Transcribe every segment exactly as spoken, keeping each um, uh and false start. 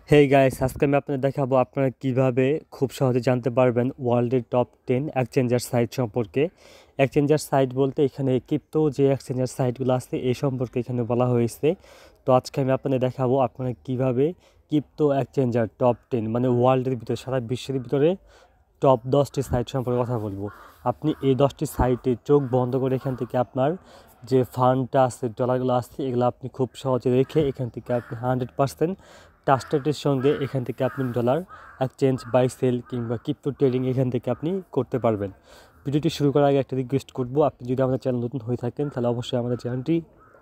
Hey guys, আজকে আমি আপনাদের দেখাবো আপনারা কিভাবে খুব সহজে জানতে পারবেন ওয়ার্ল্ডের টপ টেন এক্সচেঞ্জার সাইট সম্পর্কে। এক্সচেঞ্জার সাইট বলতে এখানে ক্রিপ্টো যে এক্সচেঞ্জার সাইটগুলো আছে এই সম্পর্কে এখানে বলা হয়েছে। তো আজকে আমি আপনাদের দেখাবো আপনারা কিভাবে ক্রিপ্টো এক্সচেঞ্জার টপ টেন মানে ওয়ার্ল্ডের ভিতরে সারা বিশ্বের ভিতরে টপ দশটি সাইট সম্পর্কে কথা বলবো। আপনি এই দশটি সাইটে চোখ বন্ধ করে এখান থেকে আপনার যে ফান্ডটা আছে, ডলারগুলো আছে, এগুলো আপনি খুব সহজে রেখে এখান থেকে আপনি হান্ড্রেড পার্সেন্ট ট্রাস্টেডের সঙ্গে এখান থেকে আপনি ডলার এক্সচেঞ্জ বাই সেল কিংবা ক্রিপ্টো ট্রেডিং এখান থেকে আপনি করতে পারবেন। ভিডিওটি শুরু করার আগে একটা রিকোয়েস্ট করবো, আপনি যদি আমাদের চ্যানেল নতুন হয়ে থাকেন তাহলে অবশ্যই আমাদের চ্যানেলটি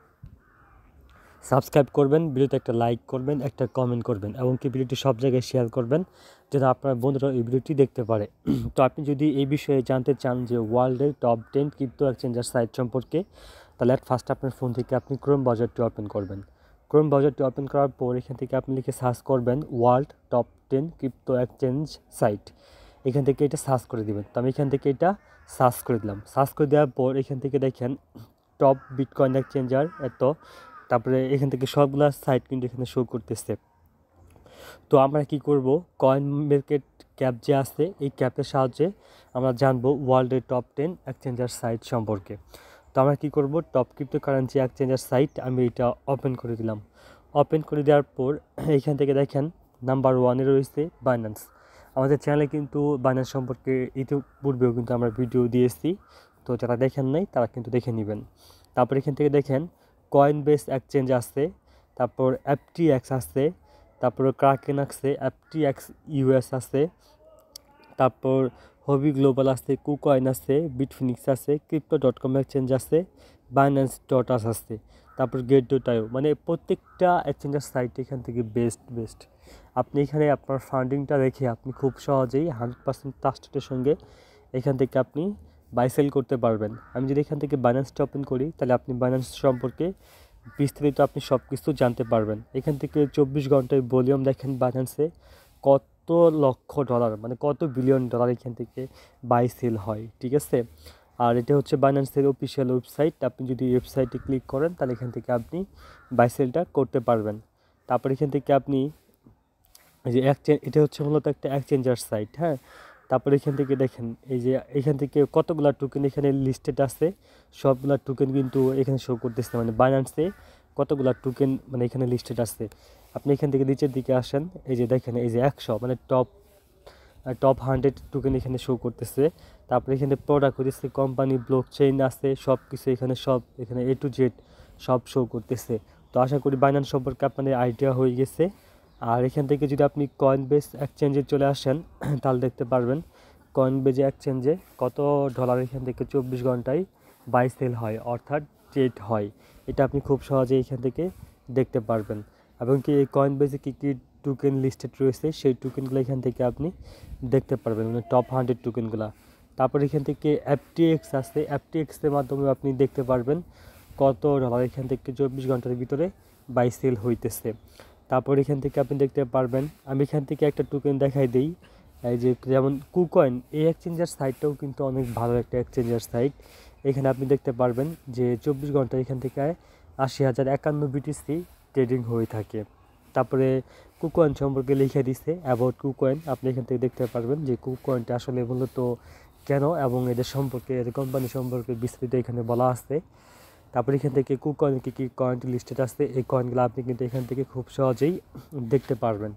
সাবস্ক্রাইব করবেন, ভিডিওতে একটা লাইক করবেন, একটা কমেন্ট করবেন এবং কি ভিডিওটি সব জায়গায় শেয়ার করবেন যেন আপনার বন্ধুরা এই ভিডিওটি দেখতে পারে। তো আপনি যদি এই বিষয়ে জানতে চান যে ওয়ার্ল্ডের top ten crypto exchanger site সম্পর্কে, তাহলে ফার্স্ট আপনার ফোন থেকে আপনি ক্রোম ব্রাউজারটি ওপেন করবেন। ক্রোম ব্রাউজারটি ওপেন করার পর এখান থেকে আপনি লিখে সার্চ করবেন world top ten crypto exchange site. এখান থেকে এটা সার্চ করে দিবেন। তো আমি এখান থেকে এটা সার্চ করে দিলাম। সার্চ করে দেওয়ার পর এখান থেকে দেখেন টপ বিটকয়েন এক্সচেঞ্জার এত, তারপরে এখান থেকে সবগুলা সাইট কিন্তু এখানে শো করতেছে। তো আমরা কি করব, কয়েন মার্কেট ক্যাপ যে আছে এই ক্যাপের সাহায্যে আমরা জানবো ওয়ার্ল্ডের টপ টেন এক্সচেঞ্জার সাইট সম্পর্কে। তো আমরা কি করব, টপ ক্রিপ্টোকারেন্সি এক্সচেঞ্জার সাইট আমি এটা ওপেন করে দিলাম। ওপেন করে দেওয়ার পর এইখান থেকে দেখেন নাম্বার ওয়ানে রয়েছে বাইন্যান্স। আমাদের চ্যানেলে কিন্তু বাইন্যান্স সম্পর্কে ইতিপূর্বেও কিন্তু আমরা ভিডিও দিয়েছি, তো যারা দেখেন নাই তারা কিন্তু দেখে নেবেন। তারপর এখান থেকে দেখেন কয়েনবেস এক্সচেঞ্জ আছে, তারপর এফটিএক্স আছে, তারপর ক্রাকেন আছে, এফটিএক্স ইউএস আছে, তারপর হবি গ্লোবাল আছে, কুকয়েন আছে, বিটফিনিক্স আছে, ক্রিপ্টো ডট কম এক্সচেঞ্জ আছে, বাইন্যান্স ডট আস আছে, তারপর গেট ডট আইও। মানে প্রত্যেকটা এক্সচেঞ্জার সাইট এখান থেকে বেস্ট বেস্ট আপনি এখানে আপনার ফান্ডিংটা রেখে আপনি খুব সহজেই হান্ড্রেড পার্সেন্ট ট্রাস্টের সঙ্গে এখান থেকে আপনি বাই সেল করতে পারবেন। আমি যদি এখান থেকে বাইন্যান্সটা ওপেন করি তাহলে আপনি বাইন্যান্স সম্পর্কে বিস্তারিত আপনি সব কিছু জানতে পারবেন। এখান থেকে চব্বিশ ঘন্টায় ভলিউম দেখেন বাইন্যান্সে কত লক্ষ ডলার মানে কত বিলিয়ন ডলার এখান থেকে বাই সেল হয়, ঠিক আছে। আর এটা হচ্ছে বাইন্যান্সের অফিসিয়াল ওয়েবসাইট। আপনি যদি ওয়েবসাইটে ক্লিক করেন তাহলে এখান থেকে আপনি বাই সেলটা করতে পারবেন। তারপর এখান থেকে আপনি এই যে এক্সচেঞ্জ, এটা হচ্ছে মূলত একটা এক্সচেঞ্জার সাইট, হ্যাঁ। তারপর এখান থেকে দেখেন এই যে এখান থেকে কতগুলা টোকেন এখানে লিস্টেড আছে, সবগুলা টোকেন কিন্তু এখানে শো করতেছে, মানে বাইন্যান্সে কতগুলা টোকেন মানে এখানে লিস্টেড আছে। আপনি এখান থেকে নিচের দিকে আসেন, এই যে দেখেন এই যে একশো মানে টপ টপ হান্ড্রেড টোকেন এখানে শো করতেছে। তারপরে এখানে প্রোডাক্ট হচ্ছে কোম্পানি, ব্লক চেইন আছে, সব কিছু এখানে সব এখানে এ টু জেড সব শো করতেছে। তো আশা করি বাইন্যান্স সম্পর্কে আপনাদের আইডিয়া হয়ে গেছে। আর এখান থেকে যদি আপনি কয়েনবেস এক্সচেঞ্জে চলে আসেন তাহলে দেখতে পারবেন কয়েনবেস এক্সচেঞ্জে কত ডলার এখান থেকে চব্বিশ ঘন্টায় বাই সেল হয়, অর্থাৎ ট্রেড হয়। এটা আপনি খুব সহজে এখান থেকে দেখতে পারবেন। এবং কি এই কয়েনবেসে কী কী টোকেন লিস্টেড রয়েছে সেই টোকেনগুলো এখান থেকে আপনি দেখতে পারবেন, মানে টপ হান্ড্রেড টোকেনগুলো। তারপর এখান থেকে এফটিএক্স আছে, এফটিএক্সের মাধ্যমে আপনি দেখতে পারবেন কত ডলার এখান থেকে চব্বিশ ঘন্টার ভিতরে বাই সেল হইতেছে। তারপর এখান থেকে আপনি দেখতে পারবেন, আমি এখান থেকে একটা টোকেন দেখাই দিই, এই যে যেমন কুকয়েন, এই এক্সচেঞ্জার সাইটটাও কিন্তু অনেক ভালো একটা এক্সচেঞ্জার সাইট। এখানে আপনি দেখতে পারবেন যে চব্বিশ ঘন্টা এখান থেকে আশি হাজার একান্ন বিটিসি ট্রেডিং হয়ে থাকে। তারপরে কুকয়েন সম্পর্কে লিখে দিছে অ্যাবাউট কুকয়েন, আপনি এখান থেকে দেখতে পারবেন যে কুকয়েনটা আসলে মূলত কেন এবং এদের সম্পর্কে, এদের কোম্পানি সম্পর্কে বিস্তারিত এখানে বলা আছে। তারপর এখান থেকে কুকয়েন কী কী কয়েন লিস্টেড আছে এই কয়েনগুলো আপনি কিন্তু এখান থেকে খুব সহজেই দেখতে পারবেন।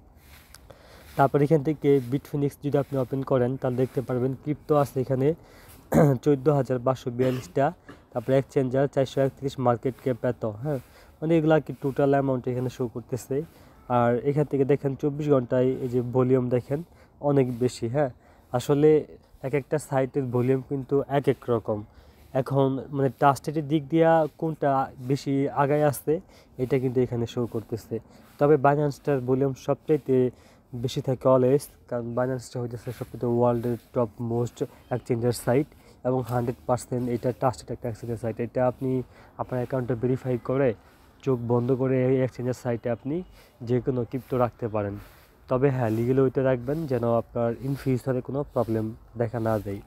তারপর এখান থেকে বিটফিনিক্স যদি আপনি ওপেন করেন তাহলে দেখতে পারবেন ক্রিপ্টো আছে এখানে চোদ্দো হাজার পাঁচশো বিয়াল্লিশটা, তারপরে এক্সচেঞ্জার চারশো একত্রিশ, মার্কেট ক্যাপ এত, হ্যাঁ। মানে এগুলো আর কি টোটাল অ্যামাউন্ট এখানে শো করতেছে। আর এখান থেকে দেখেন চব্বিশ ঘন্টায় এই যে ভলিউম দেখেন অনেক বেশি, হ্যাঁ। আসলে এক একটা সাইটের ভলিউম কিন্তু এক এক রকম। এখন মানে ট্রাস্টেডের দিক দিয়া কোনটা বেশি আগায় আসছে এটা কিন্তু এখানে শো করতেছে। তবে বাইন্যান্সটার ভলিউম সবচাইতে বেশি থাকে অলওয়েজ, কারণ বাইন্যান্সটা হইতেছে সবচেয়ে ওয়ার্ল্ডের টপ মোস্ট এক্সচেঞ্জার সাইট এবং হান্ড্রেড পার্সেন্ট এটা ট্রাস্টেড একটা এক্সচেঞ্জার সাইট। এটা আপনি আপনার অ্যাকাউন্টটা ভেরিফাই করে চোখ বন্ধ করে এই এক্সচেঞ্জার সাইটে আপনি যে কোনো ক্রিপ্টো রাখতে পারেন। তবে হ্যাঁ, লিগেল ওইতে রাখবেন যেন আপনার ইন ফিউচারে কোনো প্রবলেম দেখা না দেয়।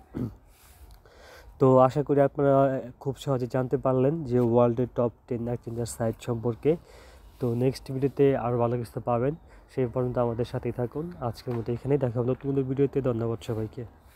তো আশা করি আপনারা খুব সহজে জানতে পারলেন যে ওয়ার্ল্ডের টপ টেন এক্সচেঞ্জার সাইট সম্পর্কে। তো নেক্সট ভিডিওতে আরও ভালো কিছু পাবেন, সেই পর্যন্ত আমাদের সাথেই থাকুন। আজকের মতো এখানেই দেখা হবে নতুন কোনো ভিডিওতে। ধন্যবাদ সবাইকে।